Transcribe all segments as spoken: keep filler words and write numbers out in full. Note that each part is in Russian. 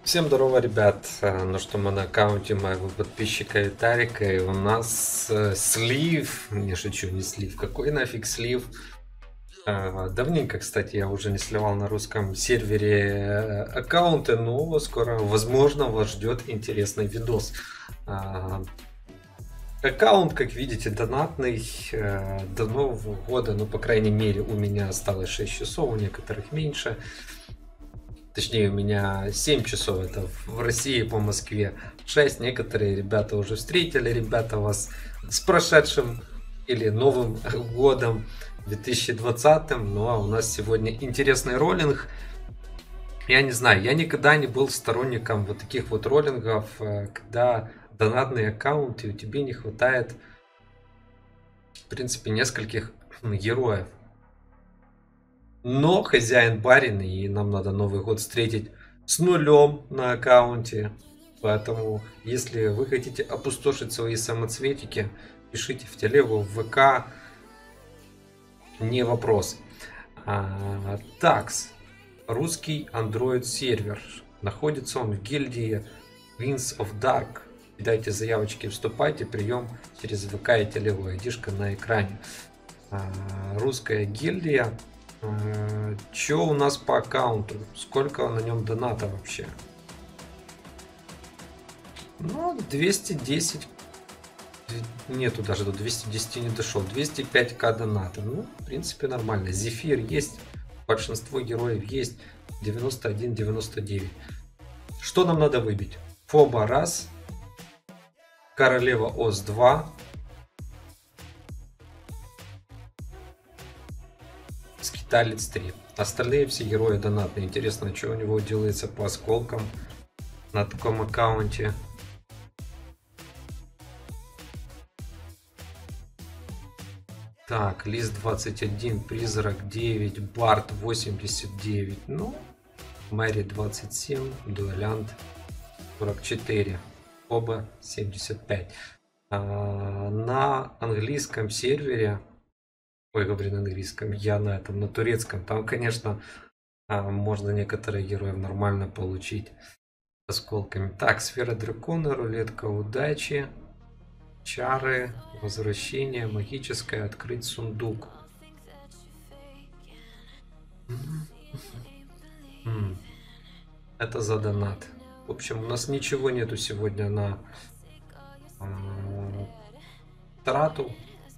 Всем здорово, ребят. Э, Ну что, мы на аккаунте моего подписчика Виталика, и у нас э, слив, не шучу, не слив, какой нафиг слив. Э, Давненько, кстати, я уже не сливал на русском сервере э, аккаунты, но скоро, возможно, вас ждет интересный видос. А, Аккаунт, как видите, донатный э, до Нового года, ну, по крайней мере, у меня осталось шесть часов, у некоторых меньше. Точнее, у меня семь часов, это в России, по Москве шесть. Некоторые ребята уже встретили. Ребята, вас с прошедшим или Новым годом две тысячи двадцатым. Ну а у нас сегодня интересный роллинг. Я не знаю, я никогда не был сторонником вот таких вот роллингов, э, когда донатные аккаунты, и у тебя не хватает, в принципе, нескольких героев. Но хозяин барин, и нам надо Новый год встретить с нулем на аккаунте. Поэтому, если вы хотите опустошить свои самоцветики, пишите в телегу, в ВК, не вопрос. А, такс. Русский Android сервер. Находится он в гильдии Winds of Dark. Кидайте заявочки, вступайте, прием через ВК и телегу. Айдишка на экране. А, русская гильдия. Че у нас по аккаунту? Сколько на нем доната вообще? Ну, двести десять. Нету даже до двухсот десяти не дошел. двести пять тысяч доната. Ну, в принципе, нормально. Зефир есть. Большинство героев есть. девяносто один девяносто девять. Что нам надо выбить? Фоба раз. Королева Ос два. Скиталец три. Остальные все герои донатные. Интересно, что у него делается по осколкам на таком аккаунте. Так, Лист двадцать один, Призрак девять, Барт восемьдесят девять, ну, Мэри двадцать семь, Дуэлянт сорок четыре, Оба семьдесят пять. А, на английском сервере, ой, говорю на английском, я на этом, на турецком, там, конечно, можно некоторые героев нормально получить осколками. Так, Сфера Дракона, Рулетка Удачи. Чары, возвращение, магическое, открыть сундук. Это за донат. В общем, у нас ничего нету сегодня на э, трату.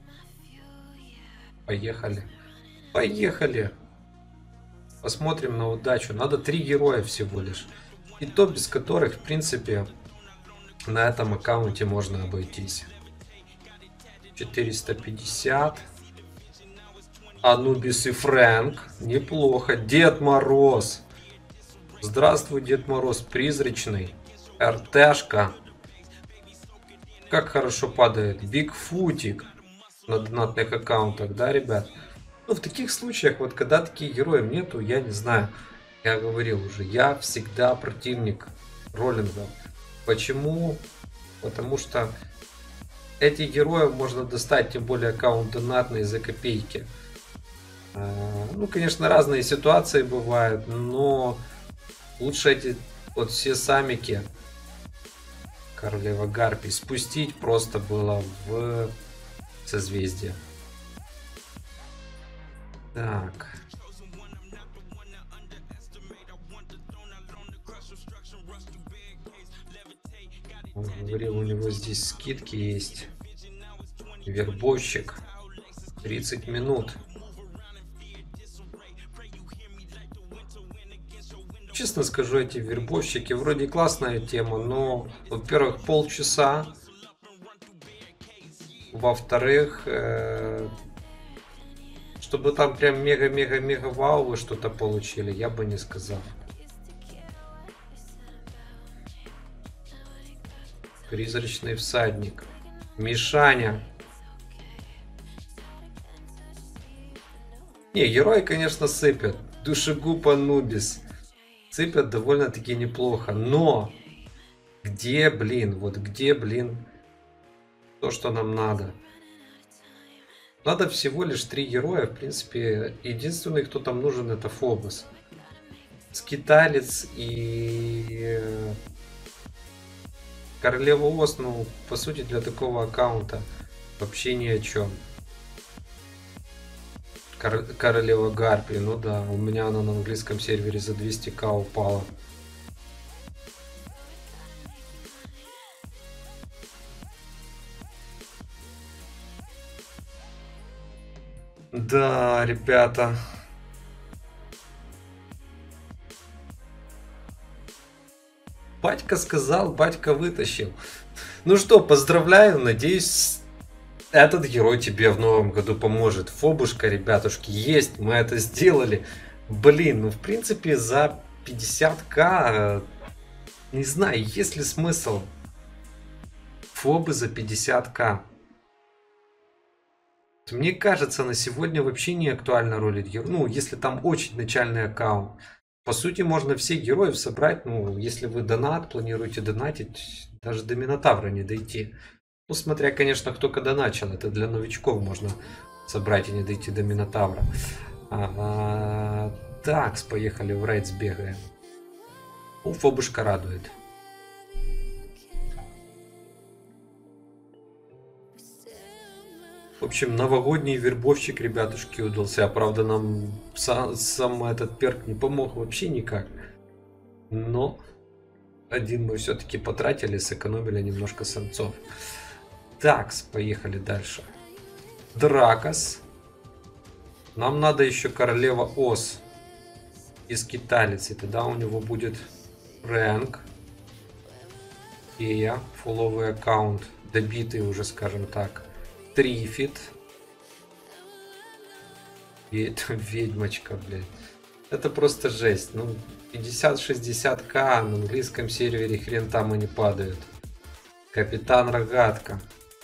Поехали. Поехали. Посмотрим на удачу. Надо три героя всего лишь. И то, без которых, в принципе, на этом аккаунте можно обойтись. четыреста пятьдесят. Анубис и Фрэнк. Неплохо. Дед Мороз. Здравствуй, Дед Мороз. Призрачный. РТшка. Как хорошо падает. Бигфутик. На донатных аккаунтах, да, ребят? Ну, в таких случаях, вот когда таких героев нету, я не знаю. Я говорил уже, я всегда противник роллингов. Почему? Потому что этих героев можно достать, тем более аккаунт донатный, за копейки. Ну, конечно, разные ситуации бывают, но лучше эти вот все самики, Королева Гарпий, спустить просто было в созвездие. Так. Он говорил, у него здесь скидки есть. Вербовщик. тридцать минут. Честно скажу, эти вербовщики вроде классная тема, но, во-первых, полчаса. Во-вторых, э, чтобы там прям мега-мега-мега вау вы что-то получили, я бы не сказал. Призрачный всадник. Мишаня. Не, герои, конечно, сыпят. Душегуб Анубис. Сыпят довольно-таки неплохо. Но где, блин, вот где, блин, то, что нам надо? Надо всего лишь три героя. В принципе, единственный, кто там нужен, это Фобос. Скиталец и Королева Ос, ну, по сути, для такого аккаунта вообще ни о чем. Кор Королева Гарпи, ну да, у меня она на английском сервере за двести ка упала. Да, ребята. Батька сказал, батька вытащил. Ну что, поздравляю, надеюсь, этот герой тебе в новом году поможет. Фобушка, ребятушки, есть, мы это сделали. Блин, ну в принципе за пятьдесят ка, не знаю, есть ли смысл. Фобы за пятьдесят ка. Мне кажется, на сегодня вообще не актуально ролить героя. Ну, если там очень начальный аккаунт. По сути, можно всех героев собрать. Ну, если вы донат, планируете донатить, даже до Минотавра не дойти. Ну, смотря, конечно, кто когда начал. Это для новичков можно собрать и не дойти до Минотавра. А, так, поехали в рейд сбегаем. Ну, фобушка радует. В общем, новогодний вербовщик, ребятушки, удался. Правда, нам сам, сам этот перк не помог вообще никак. Но один мы все-таки потратили, сэкономили немножко самцов. Так, поехали дальше. Дракос. Нам надо еще королева Ос и скиталец. И тогда у него будет рэнк. Фея, фуловый аккаунт, добитый уже, скажем так. Трифит. Ведьмочка, блядь. Это просто жесть. Ну, пятьдесят-шестьдесят ка на английском сервере хрен там и не падают. Капитан Рогатка.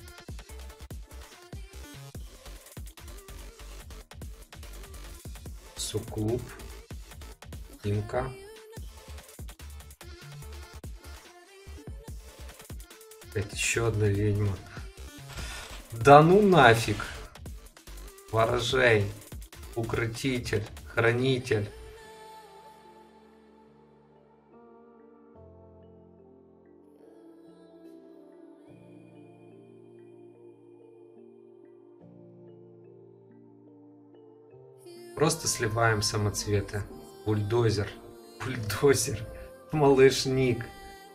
Суккуб. Инка. Это еще одна ведьма. Да ну нафиг. Ворожей. Укротитель. Хранитель. Просто сливаем самоцветы. Бульдозер. Бульдозер. Малыш Ник.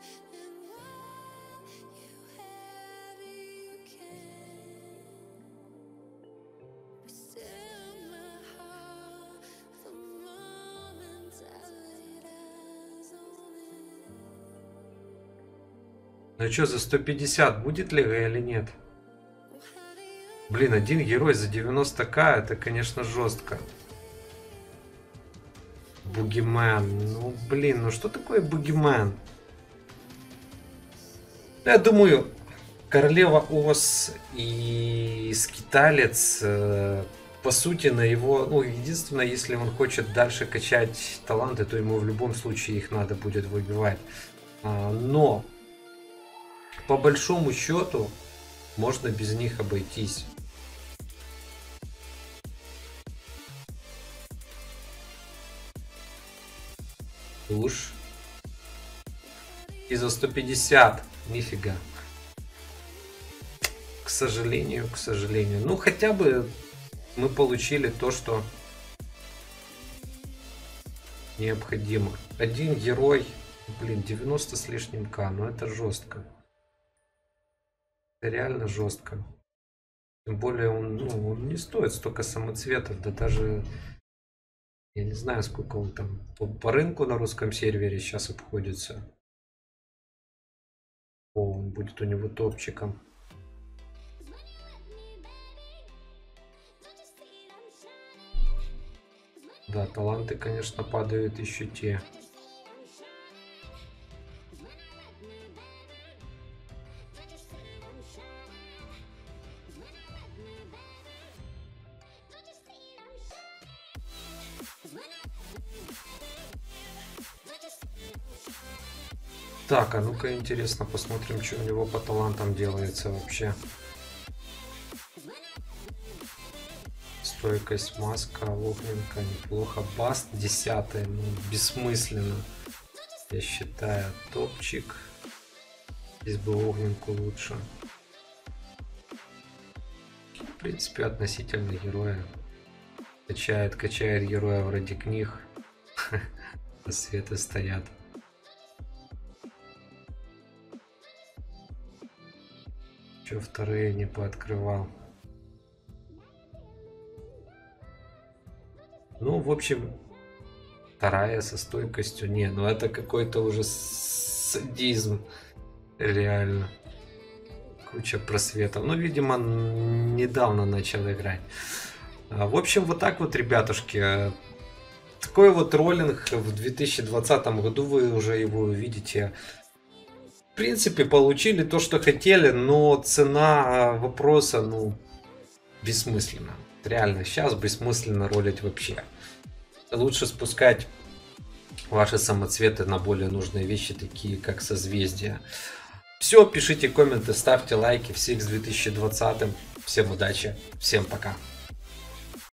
Ну что, за сто пятьдесят будет ли или нет? Блин, один герой за девяносто ка, это, конечно, жестко. Бугимен. Ну, блин, ну что такое Бугимен? Я думаю, королева Ос и скиталец, по сути, на его... Ну, единственное, если он хочет дальше качать таланты, то ему в любом случае их надо будет выбивать. Но... По большому счету, можно без них обойтись. Уж. И за сто пятьдесят. Нифига. К сожалению, к сожалению. Ну, хотя бы мы получили то, что необходимо. Один герой. Блин, девяносто с лишним ка. Ну, это жестко. Это реально жестко. Тем более он, ну, он не стоит столько самоцветов. Да даже... Я не знаю, сколько он там по, по рынку на русском сервере сейчас обходится. О, он будет у него топчиком. Да, таланты, конечно, падают еще те. Так, а ну-ка интересно, посмотрим, что у него по талантам делается вообще. Стойкость, маска, огненка, неплохо. Баст десятый, ну, бессмысленно, я считаю. Топчик Здесь бы огненку лучше. В принципе, относительно героя. Качает, качает героя вроде книг. Светы стоят. Че вторые не пооткрывал. Ну, в общем, вторая со стойкостью. Не, ну это какой-то уже садизм. Реально. Куча просветов. Ну, видимо, недавно начал играть. В общем, вот так вот, ребятушки. Такой вот роллинг в две тысячи двадцатом году. Вы уже его увидите. В принципе, получили то, что хотели, но цена вопроса, ну, бессмысленно. Реально, сейчас бессмысленно ролить вообще. Лучше спускать ваши самоцветы на более нужные вещи, такие как созвездия. Все, пишите комменты, ставьте лайки. Всех с две тысячи двадцатым. Всем удачи, всем пока.